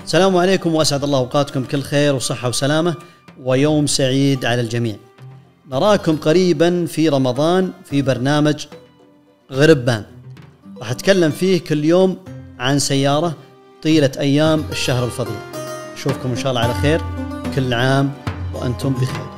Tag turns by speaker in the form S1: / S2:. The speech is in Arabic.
S1: السلام عليكم وأسعد الله أوقاتكم بكل خير وصحة وسلامة ويوم سعيد على الجميع. نراكم قريبا في رمضان في برنامج غربان، راح أتكلم فيه كل يوم عن سيارة طيلة أيام الشهر الفضيل. أشوفكم إن شاء الله على خير، كل عام وأنتم بخير.